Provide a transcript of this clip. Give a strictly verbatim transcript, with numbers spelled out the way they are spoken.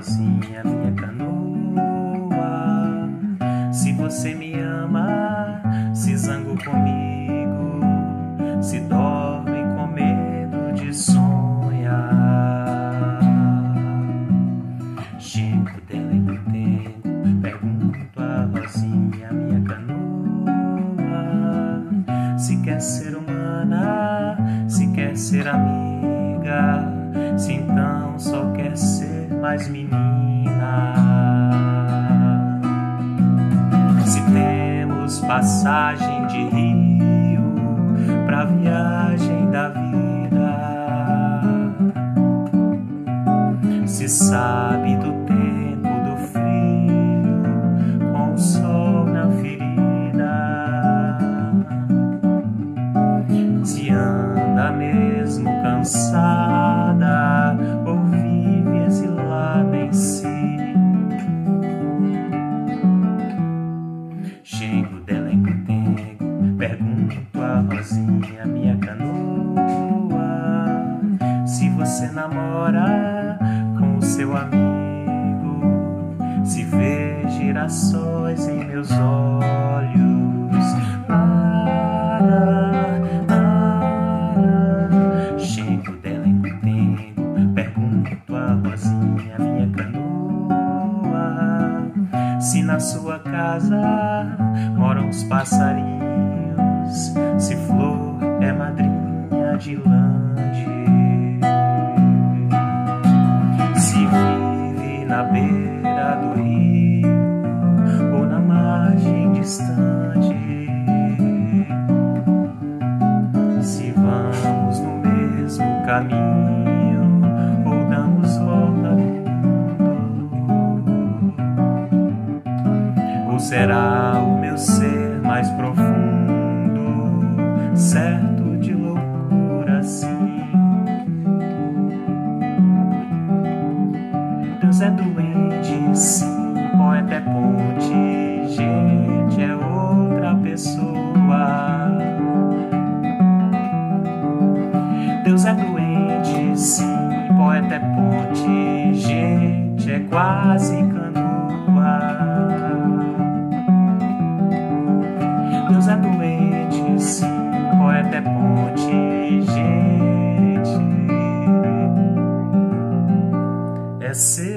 rosinha, minha canoa. Se você me ama, se zango comigo, se dorme com medo de sonhar. Chego dela e tengo, pergunto a rosinha, minha canoa, se quer ser humana, se quer ser amiga, se então só quer ser mais menina. Se temos passagem de rio pra viagem da vida, se sabe do tempo do frio com o sol na ferida, se anda mesmo cansada ou vive exilada em si. Chego dela em Cotengo, pergunto a rosinha, minha canoa, se você namora com o seu amigo, se vê girassóis em meus olhos. Para, para. Chego dela em Cotengo, pergunto a rosinha, minha canoa, se na sua casa moram os passarinhos, se flor é madrinha de lande, se vive na beira do rio ou na margem distante, se vamos no mesmo caminho ou damos volta no mundo, ou será o meu ser mais profundo, certo de loucura assim. Deus é doente, sim, poeta é ponte, gente é outra pessoa. Deus é doente, sim, poeta é ponte, gente é quase canoa. Deus é doente, sim, poeta é ponte, gente é ser